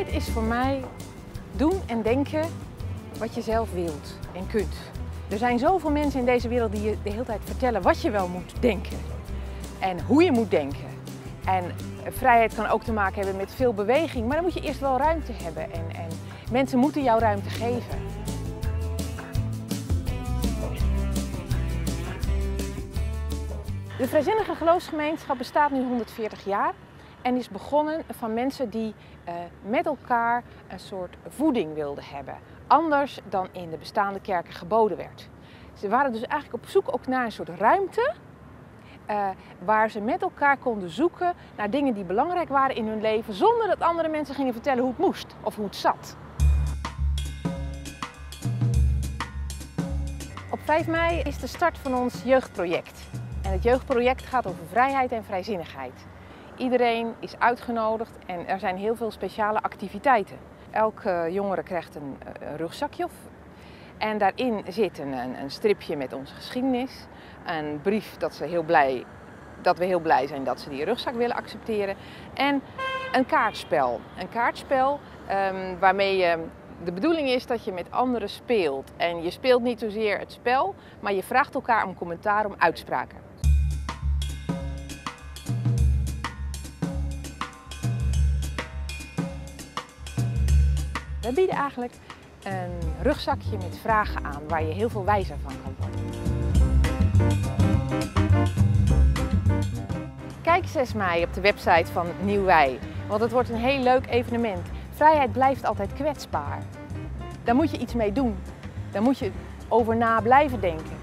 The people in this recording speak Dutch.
Vrijheid is voor mij doen en denken wat je zelf wilt en kunt. Er zijn zoveel mensen in deze wereld die je de hele tijd vertellen wat je wel moet denken en hoe je moet denken. En vrijheid kan ook te maken hebben met veel beweging, maar dan moet je eerst wel ruimte hebben en mensen moeten jou ruimte geven. De Vrijzinnige Geloofsgemeenschap bestaat nu 140 jaar en is begonnen van mensen die met elkaar een soort voeding wilden hebben. Anders dan in de bestaande kerken geboden werd. Ze waren dus eigenlijk op zoek ook naar een soort ruimte waar ze met elkaar konden zoeken naar dingen die belangrijk waren in hun leven, zonder dat andere mensen gingen vertellen hoe het moest of hoe het zat. Op 5 mei is de start van ons jeugdproject. En het jeugdproject gaat over vrijheid en vrijzinnigheid. Iedereen is uitgenodigd en er zijn heel veel speciale activiteiten. Elke jongere krijgt een rugzakje en daarin zit een stripje met onze geschiedenis. Een brief dat we heel blij zijn dat ze die rugzak willen accepteren. En een kaartspel. Een kaartspel waarmee de bedoeling is dat je met anderen speelt. En je speelt niet zozeer het spel, maar je vraagt elkaar om commentaar, om uitspraken. We bieden eigenlijk een rugzakje met vragen aan waar je heel veel wijzer van kan worden. Kijk 6 mei op de website van Nieuw Wij, want het wordt een heel leuk evenement. Vrijheid blijft altijd kwetsbaar. Daar moet je iets mee doen. Daar moet je over na blijven denken.